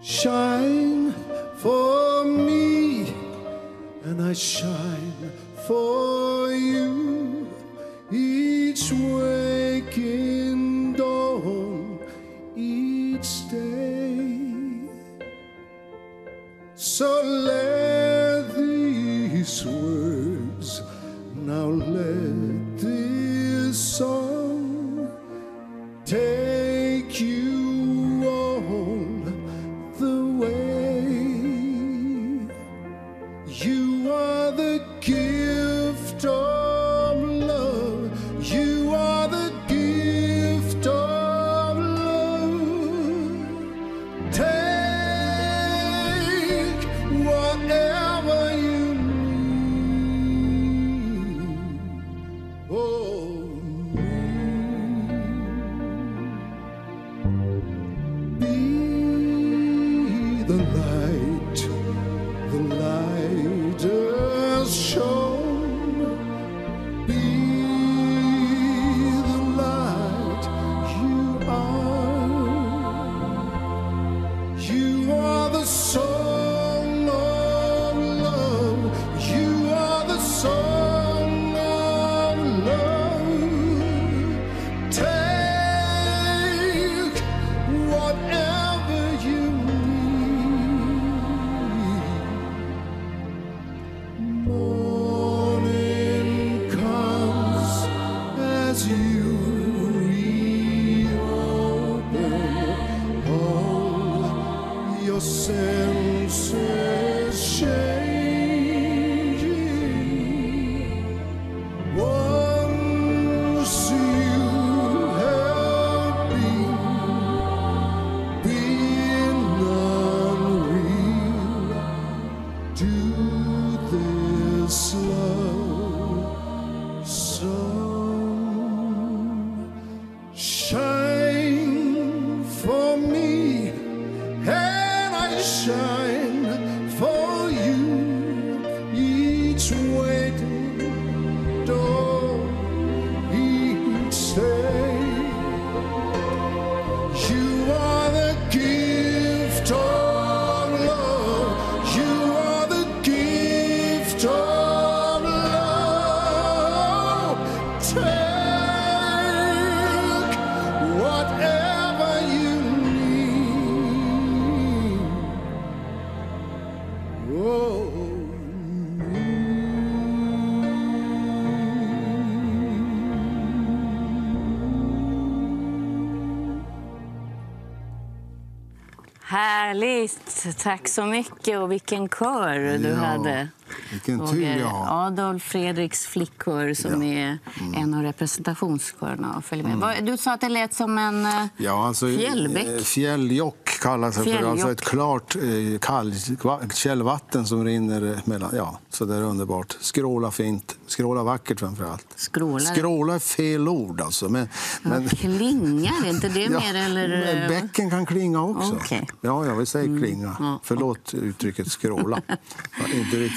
Shine for me, and I shine for you. Each waking dawn, each day. So let these words, now let this song take you on the way. You are the gift of love. You are the gift of love. Take whatever you need. Oh, be the light has shown. Be the light you are. You are the song of love. You are the song of love. Take whatever you need. Morning comes as you reopen all your senses changing. Once you have been unreal, do this love song. Shine for me, and I shine for you. Each waiting dawn, each day. You are the gift of love. You are the gift of love. Take whatever you need. Oh. Härligt, tack så mycket. Och vilken kör du hade. Vilken tur jag har. Adolf Fredriks flickkör som är en av representationskörerna och följer med. Du sa att det lät som en fjällbäck. Fjälljock kallas det för. Alltså ett klart källvatten som rinner mellan. Ja, så det är underbart. Skråla fint. Skråla vackert framförallt. Skråla är fel ord alltså. Men klingar inte det mer eller? Bäcken kan klinga också. Okay. Ja, jag vill säga klinga. Förlåt uttrycket skråla. Inte